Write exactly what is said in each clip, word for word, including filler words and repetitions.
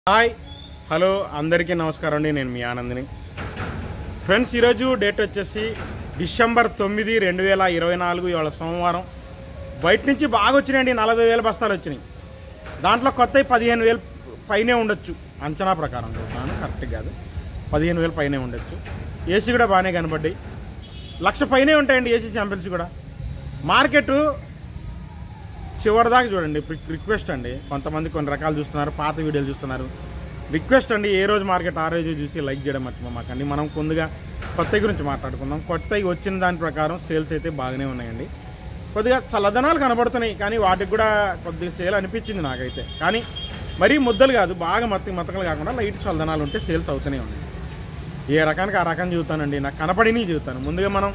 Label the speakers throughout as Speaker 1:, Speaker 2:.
Speaker 1: Hi hello అందరికీ నమస్కారం అండి. నేను మీ ఆనందిని. ఫ్రెండ్స్, ఈరోజు డేట్ వచ్చేసి డిసెంబర్ తొమ్మిది రెండు వేల ఇరవై నాలుగు ఇవాళ సోమవారం. బయట నుంచి బాగా వచ్చినాయండి, నలభై వేల బస్తాలు వచ్చినాయి. దాంట్లో కొత్త పదిహేను వేలు పైనే ఉండొచ్చు, అంచనా ప్రకారం చూస్తున్నాను, కరెక్ట్ కాదు, పదిహేను వేలు పైనే ఉండొచ్చు. ఏసీ కూడా బాగానే కనబడ్డాయి, లక్ష పైనే ఉంటాయండి ఏసీ శాంపిల్స్ కూడా. మార్కెట్ చివరిదాకా చూడండి. రిక్వెస్ట్ అండి, కొంతమంది కొన్ని రకాలు చూస్తున్నారు, పాత వీడియోలు చూస్తున్నారు. రిక్వెస్ట్ అండి, ఏ రోజు మార్కెట్ ఆ రోజు చూసి లైక్ చేయడం మర్చిపోమాకండి. మనం కొద్దిగా కొత్త గురించి మాట్లాడుకుందాం. కొత్తవి వచ్చిన దాని ప్రకారం సేల్స్ అయితే బాగానే ఉన్నాయండి. కొద్దిగా చల్లదనాలు కనబడుతున్నాయి, కానీ వాటికి కూడా కొద్దిగా సేల్ అనిపించింది నాకైతే. కానీ మరీ ముద్దలు కాదు, బాగా మత్తి మతకలు కాకుండా లైట్ చల్లదనాలు ఉంటే సేల్స్ అవుతూనే ఉన్నాయి. ఏ రకానికి ఆ రకం చూస్తానండి, నాకు కనపడిని చూస్తాను. ముందుగా మనం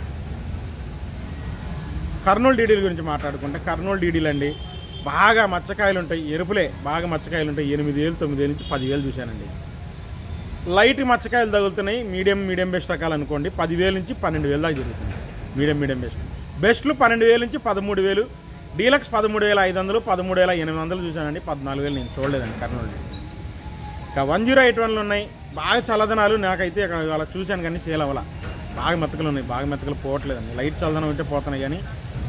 Speaker 1: కర్నూలు డీడీల గురించి మాట్లాడుకుంటే, కర్నూలు డీడీలు అండి బాగా మచ్చకాయలు ఉంటాయి, ఎరుపులే బాగా మచ్చకాయలు ఉంటాయి. ఎనిమిది వేలు తొమ్మిది వేలు నుంచి పదివేలు చూశానండి. లైట్ మచ్చకాయలు తగులుతున్నాయి. మీడియం మీడియం బెస్ట్ రకాలు అనుకోండి, పదివేలు నుంచి పన్నెండు వేలు దాకా జరుగుతుంది. మీడియం మీడియం బెస్ట్ బెస్ట్లు పన్నెండు వేలు నుంచి పదమూడు వేలు డీలక్స్ పదమూడు వేల ఐదు వందలు పదమూడు వేల ఎనిమిది వందలు చూశానండి. పద్నాలుగు వేలు నేను చూడలేదండి కర్నూలు డీడీ. ఇంకా వన్ జీరో ఎయిట్ వన్లు ఉన్నాయి, బాగా చల్లదనాలు. నాకైతే అలా చూశాను కానీ సేల్ అవ్వాల. బాగా మెత్తకలు ఉన్నాయి, బాగా మెత్తకలు పోవట్లేదండి. లైట్ చల్లదనం ఉంటే పోతున్నాయి, కానీ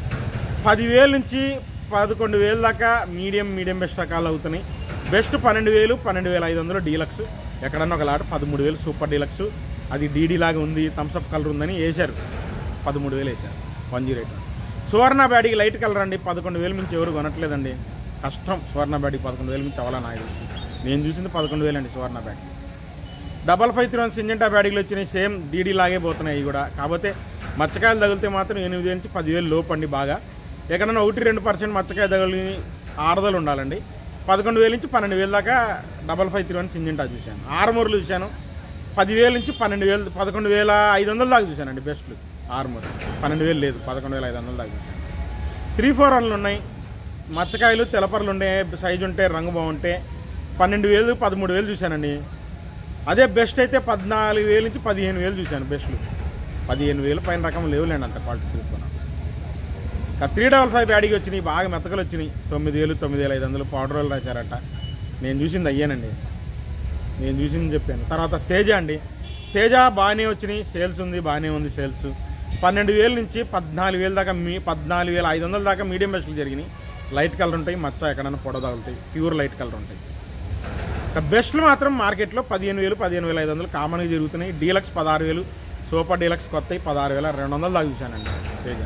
Speaker 1: పదివేలు నుంచి పదకొండు వేలు దాకా మీడియం మీడియం బెస్ట్ రకాలు అవుతున్నాయి. బెస్ట్ పన్నెండు వేలు పన్నెండు వేల ఐదు వందలు డీలక్స్. ఎక్కడన్నా ఒక లాట్ పదమూడు వేలు సూపర్ డీలక్స్, అది డీడీ లాగా ఉంది, థమ్స్అప్ కలర్ ఉందని వేశారు, పదమూడు వేలు వేశారు. వన్ జీరో ఎయిట్ సువర్ణ బ్యాడీకి లైట్ కలర్ అండి, పదకొండు వేలు మించి ఎవరు కొనట్లేదండి, కష్టం. సువర్ణ బ్యాడీ పదకొండు వేలు మించి అవ్వాలా నాకు తెలిసి. నేను చూసింది పదకొండు వేలు అండి సువర్ణ బ్యాడీ. Double five three one Syngenta బ్యాడీలు వచ్చినాయి, సేమ్ డీడీ లాగే పోతున్నాయి కూడా. కాకపోతే మచ్చకాయలు తగిలితే మాత్రం ఎనిమిది నుంచి పదివేలు లోపు అండి. బాగా ఎక్కడన్నా ఒకటి రెండు పర్సెంట్ మచ్చకాయ తగిలి ఆరుదలు ఉండాలండి. పదకొండు వేల నుంచి పన్నెండు వేలు దాకా double five three one Syngenta చూశాను. ఆరుమూరులు చూశాను, పదివేల నుంచి పన్నెండు వేలు పదకొండు వేల ఐదు వందల దాకా చూశానండి. బెస్ట్లు ఆరుమూరు పన్నెండు వేలు లేదు, పదకొండు వేల ఐదు వందల దాకా చూశాను. త్రీ ఫోర్ వన్లు ఉన్నాయి, మచ్చకాయలు తెలపర్లు ఉండే సైజు ఉంటే రంగు బాగుంటే పన్నెండు వేలు పదమూడు వేలు చూశానండి. అదే బెస్ట్ అయితే పద్నాలుగు వేలు నుంచి పదిహేను వేలు చూశాను. బెస్ట్లు పదిహేను వేలు పైన రకం లేవులేండి, అంత క్వాలిటీ తీసుకున్నాను. త్రీ డబల్ ఫైవ్ బ్యాడీకి వచ్చినాయి, బాగా మెత్తకలు వచ్చినాయి. తొమ్మిది వేలు తొమ్మిది వేల ఐదు వందలు పౌడర్ వేలు రాశారట. నేను చూసింది అయ్యానండి, నేను చూసింది చెప్పాను. తర్వాత తేజ అండి, తేజ బాగానే వచ్చినాయి, సేల్స్ ఉంది, బాగానే ఉంది సేల్స్. పన్నెండు వేల నుంచి పద్నాలుగు వేలు దాకా మీ పద్నాలుగు వేల ఐదు వందల దాకా మీడియం బెస్ట్లు జరిగినాయి. లైట్ కలర్ ఉంటాయి, మచ్చ ఎక్కడన్నా పొడ తగులుతాయి, ప్యూర్ లైట్ కలర్ ఉంటాయి. బెస్ట్లు మాత్రం మార్కెట్లో పదిహేను వేలు పదిహేను వేల ఐదు వందలు కామన్గా జరుగుతున్నాయి. డీలక్స్ పదహారు వేలు సూపర్ డీలక్స్ కొత్తవి పదహారు వేల రెండు వందలు దాకా చూశానండి తేజ.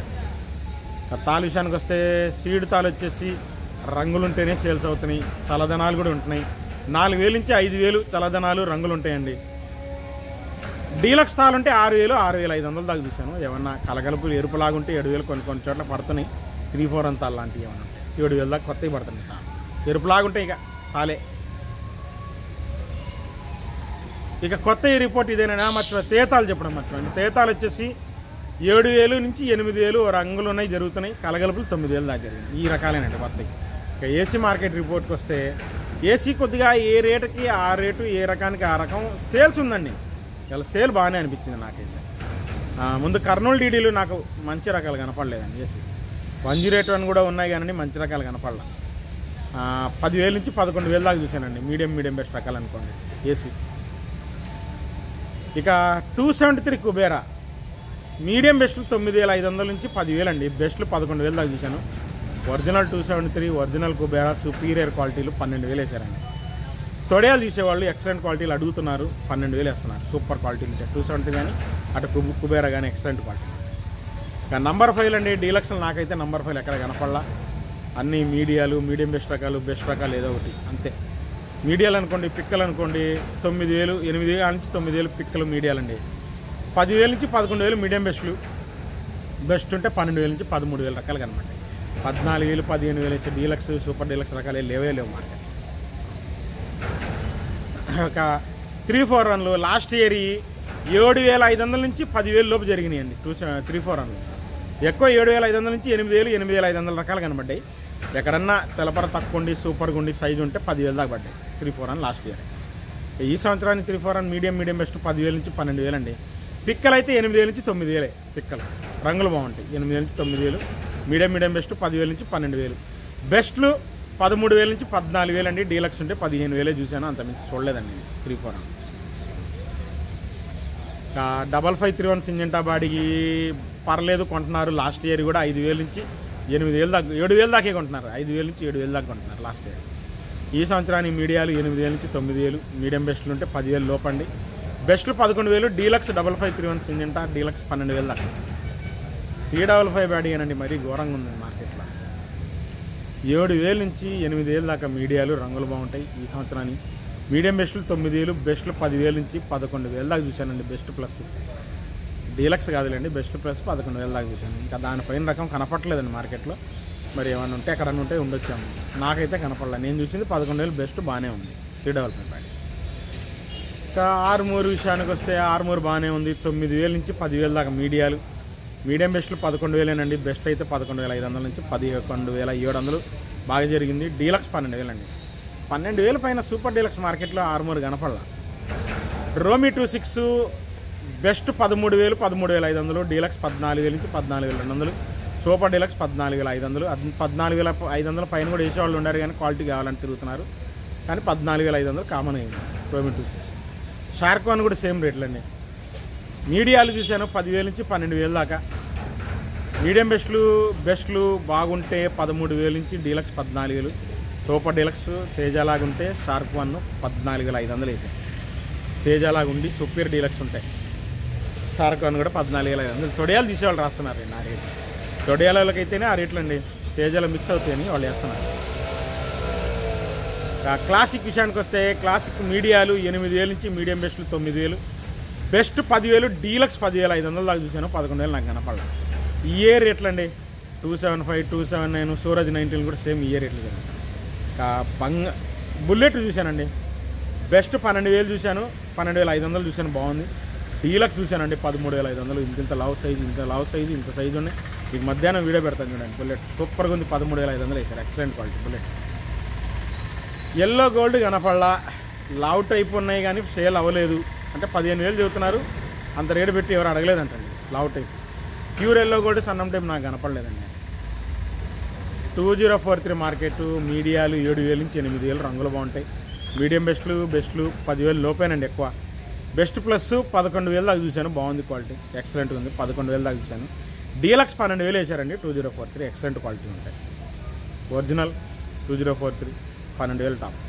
Speaker 1: తాలు విషయానికి వస్తే సీడ్ తాలు వచ్చేసి రంగులు ఉంటేనే సేల్స్ అవుతున్నాయి, చల్లదనాలు కూడా ఉంటున్నాయి. నాలుగు వేలు నుంచి ఐదు వేలు చల్లదనాలు రంగులు ఉంటాయండి. డీలక్స్ తాలు ఉంటే ఆరు వేలు ఆరు వేల ఐదు వందలు దాకా చూశాను. ఏమన్నా కలగలుపులు ఎరుపులాగుంటే ఏడు వేలు కొన్ని కొన్ని చోట్ల పడుతున్నాయి. త్రీ ఫోర్ అంత లాంటివి ఏమన్నా ఉంటాయి, ఏడు వేలు దాకా కొత్తవి పడుతున్నాయి. తాలు ఎరుపులాగుంటాయి, ఇక తాలే. ఇక కొత్త ఈ రిపోర్ట్ ఇదేనా మర్చిపోయి తేతాలు చెప్పడం మర్చిపోయింది. తేతాలు వచ్చేసి ఏడు వేలు నుంచి ఎనిమిది వేలు రంగులు ఉన్నాయి, జరుగుతున్నాయి. కలగలుపులు తొమ్మిది వేలు దాకా జరిగింది. ఈ రకాలేనండి కొత్తవి. ఇక ఏసీ మార్కెట్ రిపోర్ట్కి వస్తే ఏసీ కొద్దిగా ఏ రేటుకి ఆ రేటు, ఏ రకానికి ఆ రకం సేల్స్ ఉందండి. ఇలా సేల్ బాగానే అనిపించింది నాకైతే. ముందు కర్నూలు డీడీలు నాకు మంచి రకాలు కనపడలేదండి. AC one zero eight one కూడా ఉన్నాయి, కానీ మంచి రకాలు కనపడలే. పదివేలు నుంచి పదకొండు వేలు దాకా చూశానండి, మీడియం మీడియం బెస్ట్ రకాలు అనుకోండి ఏసీ. ఇక two seventy three Kubera medium బెస్ట్లు తొమ్మిది వేల ఐదు వందల నుంచి పదివేలు అండి. బెస్ట్లు పదకొండు వేలు దాకా చూశాను. Original two seventy three original Kubera superior క్వాలిటీలు పన్నెండు వేలు వేసారండి. తొడయాలు తీసేవాళ్ళు ఎక్సలెంట్ క్వాలిటీలు అడుగుతున్నారు, పన్నెండు వేలు వేస్తున్నారు. సూపర్ క్వాలిటీలు ఉంటాయి టూ సెవెంటీ కానీ అటు కుబు కుబేరా కానీ ఎక్సలెంట్ క్వాలిటీ. ఇక నంబర్ ఫైవ్ అండి, డీలక్స్లు నాకైతే నంబర్ ఫైవ్ ఎక్కడ కనపడలా. అన్ని మీడియాలు మీడియం బెస్ట్ రకాలు బెస్ట్ రకాలు ఏదో ఒకటి అంతే. మీడియాలు అనుకోండి, పిక్కలు అనుకోండి, తొమ్మిది వేలు ఎనిమిది వేల నుంచి తొమ్మిది వేలు పిక్కలు మీడియాలండి. పదివేల నుంచి పదకొండు వేలు మీడియం బెస్ట్లు. బెస్ట్ ఉంటే పన్నెండు వేల నుంచి పదమూడు వేల రకాలు కనమాట. పద్నాలుగు వేలు పదిహేను వేలు వచ్చి డీలక్స్ సూపర్ డీలక్స్ రకాలు లేవే లేవు మార్కెట్. ఒక త్రీ ఫోర్ వన్లు లాస్ట్ ఇయర్ ఏడు వేల ఐదు వందల నుంచి పదివేలు లోపు జరిగినాయండి. టూ త్రీ ఫోర్ వన్లు ఎక్కువ ఏడు వేల ఐదు వందల నుంచి ఎనిమిది వేలు ఎనిమిది వేల ఐదు వందల రకాలు కనబడ్డాయి. ఎక్కడన్నా తెలపర తక్కువ ఉండి సూపర్గా ఉండి సైజు ఉంటే పదివేలు దాకా పడ్డాయి three four one last year. ఈ సంవత్సరానికి three four one medium medium best పదివేల నుంచి పన్నెండు వేలు అండి. పిక్కలు అయితే ఎనిమిది వేల నుంచి తొమ్మిది వేలే పిక్కలు, రంగులు బాగుంటాయి. ఎనిమిది వేల నుంచి తొమ్మిది వేలు మీడియం మీడియం బెస్ట్ పదివేల నుంచి పన్నెండు వేలు. బెస్ట్లు పదమూడు వేల నుంచి పద్నాలుగు వేలు అండి. డీలక్స్ ఉంటే పదిహేను వేలే చూశాను, అంత మించి చూడలేదండి. Three four double five three one Syngenta బాడీకి పర్లేదు కొంటున్నారు. లాస్ట్ ఇయర్ కూడా ఐదు వేల నుంచి ఎనిమిది వేలు దాకా ఏడు వేలు దాకే కొంటున్నారు. ఐదు వేల నుంచి ఏడు వేలు దాకా కొంటున్నారు లాస్ట్ ఇయర్. ఈ సంవత్సరానికి మీడియాలు ఎనిమిది వేల నుంచి తొమ్మిది వేలు, మీడియం బెస్ట్లు ఉంటే పదివేలు లోపండి. బెస్ట్లు పదకొండు వేలు, deluxe double five three one Syngenta deluxe పన్నెండు వేలు దాకా. త్రీ డబల్ ఫైవ్ బాడీ అనండి మరీ ఘోరంగా ఉంది మార్కెట్లో. ఏడు వేల నుంచి ఎనిమిది వేలు దాకా మీడియాలు రంగులు బాగుంటాయి ఈ సంవత్సరానికి. మీడియం బెస్ట్లు తొమ్మిది వేలు, బెస్ట్లు పదివేలు నుంచి పదకొండు వేలు దాకా చూశానండి. బెస్ట్ ప్లస్ డీలక్స్ కాదులేండి, బెస్ట్ ప్లస్ పదకొండు వేలు దాకా చూశాను. ఇంకా దానిపైన రకం కనపట్లేదండి మార్కెట్లో. మరి ఏమైనా ఉంటే ఎక్కడన్నా ఉంటే ఉండొచ్చాము, నాకైతే కనపడలే. నేను చూసింది పదకొండు వేలు బెస్ట్ బాగానే ఉంది త్రీ డబల్ ఫైవ్ బాడీ. ఇంకా ఆరుమూరు విషయానికి వస్తే ఆరుమూరు బాగానే ఉంది. తొమ్మిది వేల నుంచి పదివేలు దాకా మీడియాలు. మీడియం బెస్ట్లు పదకొండు వేలేనండి. బెస్ట్ అయితే పదకొండు వేల ఐదు వందల నుంచి పదకొండు వేల ఏడు వందలు బాగా జరిగింది. డీలక్స్ పన్నెండు వేలు అండి. పన్నెండు వేల పైన సూపర్ డీలక్స్ మార్కెట్లో ఆరుమూరు కనపడాల. రోమి టూ సిక్స్ బెస్ట్ పదమూడు వేలు పదమూడు వేల ఐదు వందలు, డీలక్స్ పద్నాలుగు వేల నుంచి పద్నాలుగు వేల రెండు వందలు, సూపర్ డీలక్స్ పద్నాలుగు వేల ఐదు వందలు. పద్నాలుగు వేల ఐదు వందల పైన కూడా వేసేవాళ్ళు ఉన్నారు కానీ క్వాలిటీ కావాలని తిరుగుతున్నారు. కానీ పద్నాలుగు వేల ఐదు వందలు కామన్ అయింది రోమి టూ సిక్స్. షార్క్ వన్ కూడా సేమ్ రేట్లు అండి. మీడియాలు చూశాను పదివేల నుంచి పన్నెండు వేలు దాకా. మీడియం బెస్ట్లు బెస్ట్లు బాగుంటే పదమూడు వేల నుంచి డీలక్స్ పద్నాలుగు వేలు, సూపర్ డీలక్స్ తేజలాగా ఉంటే షార్క్ వన్ పద్నాలుగు వేల ఐదు వందలు వేసాయి. తేజలాగా ఉండి సూపర్ డీలక్స్ ఉంటాయి. షార్క్ వన్ కూడా పద్నాలుగు వేల ఐదు వందలు. తొడియాలు తీసేవాళ్ళు రాస్తున్నారు ఆ రేట్లు. తొడియాలకైతేనే ఆ రేట్లు అండి, తేజాలు మిక్స్ అవుతాయని వాళ్ళు వేస్తున్నారు. క్లాసిక్ విషయానికి వస్తే క్లాసిక్ మీడియాలు ఎనిమిది వేల నుంచి మీడియం బెస్ట్లు తొమ్మిది వేలు, బెస్ట్ పదివేలు, డీలక్స్ పదివేల ఐదు వందలు దాకా చూశాను. పదకొండు వేలు నాకు కనపడలేదు. ఇయే రేట్లు అండి. Two seven five two seven nine Suraj nineteen కూడా సేమ్ ఇయే రేట్లు కదా. బంగ బుల్లెట్ చూశానండి. బెస్ట్ పన్నెండు వేలు చూశాను, పన్నెండు వేల ఐదు వందలు చూశాను బాగుంది. డీలక్స్ చూశానండి పదమూడు వేల ఐదు వందలు. ఇంత ఇంత లవ్ సైజు ఇంత లవ్ సైజు ఇంత సైజు ఉన్నాయి. మీకు మధ్యాహ్నం వీడియో పెడతాను చూడండి. బుల్లెట్ సూపర్గా ఉంది. పదమూడు వేల ఐదు వందలు వేసారు. Excellent quality bullet. Yellow gold కనపడలా. లావ్ టైప్ ఉన్నాయి కానీ సేల్ అవ్వలేదు. అంటే పదిహేను వేలు చెబుతున్నారు, అంత రేటు పెట్టి ఎవరు అడగలేదంటండి. లావ్ టైప్ ప్యూర్ ఎల్లో గోల్డ్ సన్నం టైప్ నాకు కనపడలేదండి. Two zero four three market మీడియాలు ఏడు వేల నుంచి ఎనిమిది వేలు రంగులు బాగుంటాయి. మీడియం బెస్ట్లు బెస్ట్లు పదివేలు లోపేనండి ఎక్కువ. బెస్ట్ ప్లస్ పదకొండు వేలు దాకా చూశాను, బాగుంది క్వాలిటీ, ఎక్సలెంట్గా ఉంది. పదకొండు వేలు దాకా చూశాను. డీలక్స్ పన్నెండు వేలు వేసారండి. Two zero four three excellent quality ఉంటాయి. Original two zero four three పన్నెండు వేలు టాప్.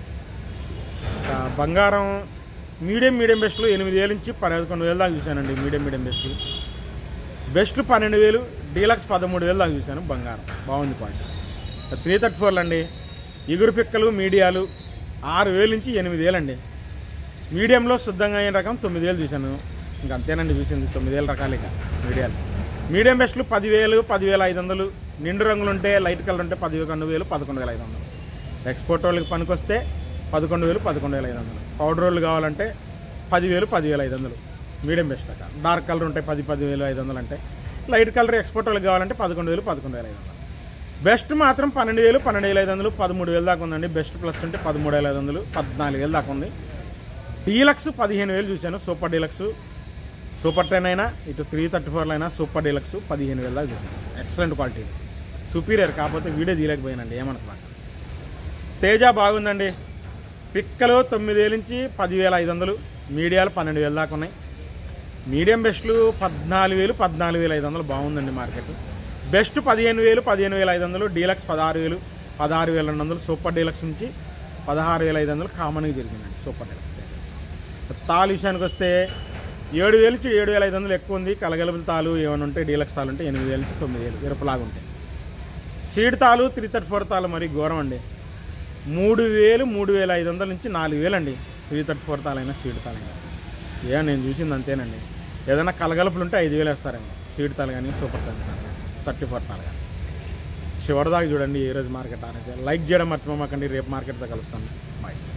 Speaker 1: బంగారం మీడియం మీడియం బెస్ట్లు ఎనిమిది వేల నుంచి పదకొండు వేలు దాకా చూశానండి. మీడియం మీడియం బెస్ట్లు బెస్ట్లు పన్నెండు వేలు, డీలక్స్ పదమూడు వేలు దాకా చూశాను. బంగారం బాగుంది క్వాలిటీ. త్రీ థర్టీ ఫోర్లు అండి. ఇగురు పిక్కలు మీడియాలు ఆరు వేలు నుంచి ఎనిమిది వేలు అండి. మీడియంలో శుద్ధంగా అయిన రకం తొమ్మిది వేలు చూశాను. ఇంకా అంతేనండి చూసింది, తొమ్మిది వేల రకాలు ఇక మీడియాలు. మీడియం బెస్ట్లు పదివేలు పదివేల ఐదు వందలు, నిండు రంగులు ఉంటే లైట్ కలర్ ఉంటే పదికొండు వేలు పదకొండు వేల ఐదు వందలు. ఎక్స్పోర్ట్ వాళ్ళకి పనికొస్తే పదకొండు వేలు పదకొండు వేల ఐదు వందలు. పౌడర్ రోళ్ళు కావాలంటే పదివేలు పదివేల ఐదు వందలు. మీడియం బెస్ట్ అక్క. డార్క్ కలర్ ఉంటాయి పది పదివేలు ఐదు వందలు అంటే. లైట్ కలర్ ఎక్స్పోర్ట్ వాళ్ళకి కావాలంటే పదకొండు వేలు పదకొండు వేల ఐదు వందలు. బెస్ట్ మాత్రం పన్నెండు వేలు పన్నెండు వేల ఐదు వందలు పదమూడు వేలు దాకా ఉందండి. బెస్ట్ ప్లస్ ఉంటే పదమూడు వేల ఐదు వందలు పద్నాలుగు వేలు దాకా ఉంది. డీలక్స్ పదిహేను వేలు చూశాను. సూపర్ డీలక్స్ సూపర్ టెన్ అయినా ఇటు త్రీ థర్టీ ఫోర్లో అయినా సూపర్ డీలక్స్ పదిహేను వేల దాకా చూశాను. Excellent quality, superior. కాకపోతే వీడియో తీయలేకపోయానండి ఏమనుకున్నా. తేజ బాగుందండి. పిక్కలు తొమ్మిది వేల నుంచి పదివేల ఐదు వందలు, మీడియాలు పన్నెండు వేలు దాకా ఉన్నాయి. మీడియం బెస్ట్లు పద్నాలుగు వేలు పద్నాలుగు వేల ఐదు వందలు బాగుందండి మార్కెట్. బెస్ట్ పదిహేను వేలు పదిహేను వేల ఐదు వందలు, డీలక్స్ పదహారు వేలు పదహారు వేల రెండు వందలు, సూపర్ డీలక్స్ నుంచి పదహారు వేల ఐదు వందలు కామన్గా జరిగిందండి సూపర్ డీలక్స్. తాలు విషయానికి వస్తే ఏడు వేలు నుంచి ఏడు వేల ఐదు వందలు ఎక్కువ ఉంది. కలగలుపుల తాలు ఏమైనా ఉంటే డీలక్స్ తాలు ఉంటే ఎనిమిది వేల నుంచి తొమ్మిది వేలు ఎరుపులాగా ఉంటాయి. సీడ్ తాలు త్రీ థర్టీ ఫోర్ తాలు మరి ఘోరం అండి. మూడు వేలు మూడు వేల ఐదు వందల నుంచి నాలుగు వేలు అండి. త్రీ థర్టీ ఫోర్ తాలైనా సీడ్ తాలైనా ఏ నేను చూసింది అంతేనండి. ఏదైనా కలగలుపులు ఉంటే ఐదు వేలు వేస్తారేమో సీడ్ తాలు కానీ సూపర్ తాలు కానీ థర్టీ ఫోర్ తాలు కానీ. చివరిదాకా చూడండి ఈరోజు మార్కెట్ అనేది. లైక్ చేయడం మర్చిపోమాకండి. రేపు మార్కెట్తో కలుస్తాను. బాయ్.